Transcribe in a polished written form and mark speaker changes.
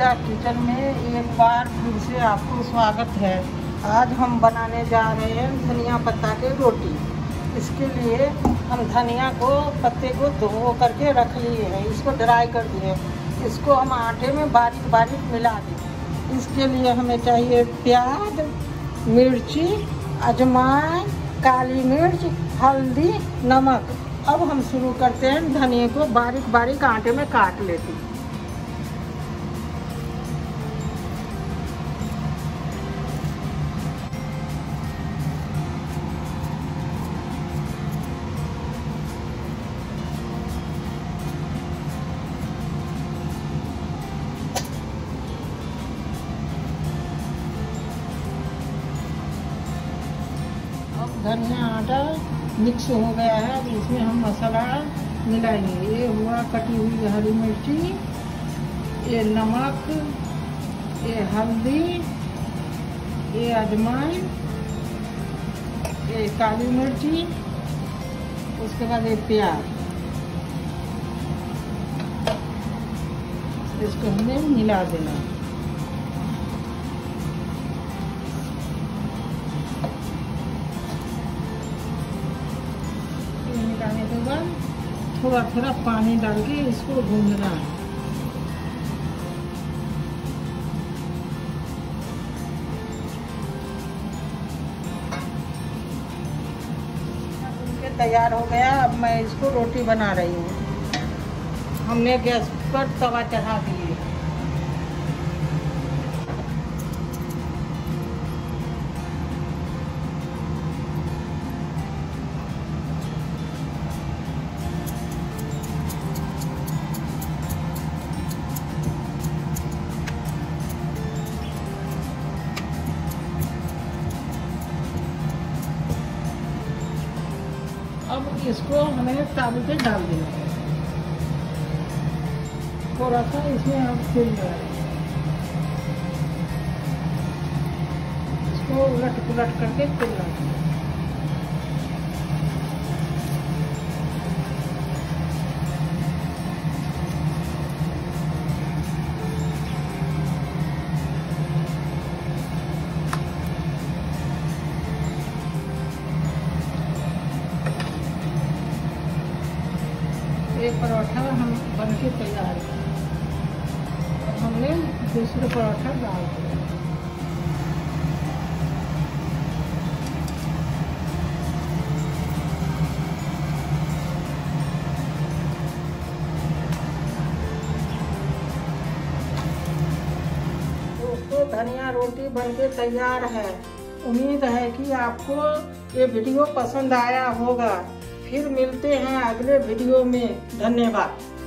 Speaker 1: मेरा किचन में एक बार फिर से आपको स्वागत है। आज हम बनाने जा रहे हैं धनिया पत्ता की रोटी। इसके लिए हम धनिया को पत्ते को धो करके रख लिए हैं, इसको ड्राई कर दिए। इसको हम आटे में बारीक बारीक मिला दें। इसके लिए हमें चाहिए प्याज, मिर्ची, अजवाइन, काली मिर्च, हल्दी, नमक। अब हम शुरू करते हैं। धनिया को बारीक बारीक आटे में काट लेते हैं। धनिया आटा मिक्स हो गया है। अब इसमें हम मसाला मिलाएंगे। ये हुआ कटी हुई हरी मिर्ची, ये नमक, ये हल्दी, ये अजवाइन, ये काली मिर्ची, उसके बाद ये प्याज। इसको हमें मिला देना। मिलाने के बाद थोड़ा थोड़ा पानी डाल के इसको भूनना है। तैयार हो गया। अब मैं इसको रोटी बना रही हूँ। हमने गैस पर तवा चढ़ा दिए। अब इसको हमें तावे पे डाल देना है। थोड़ा सा इसमें हम तेल लगाएंगे। इसको उलट पुलट करके तेल लगाएंगे। एक पराठा हम बन के तैयार है। अब हमने दूसरे पराठा डाल दिया। दोस्तों, धनिया रोटी बन के तैयार है। उम्मीद है कि आपको ये वीडियो पसंद आया होगा। फिर मिलते हैं अगले वीडियो में। धन्यवाद।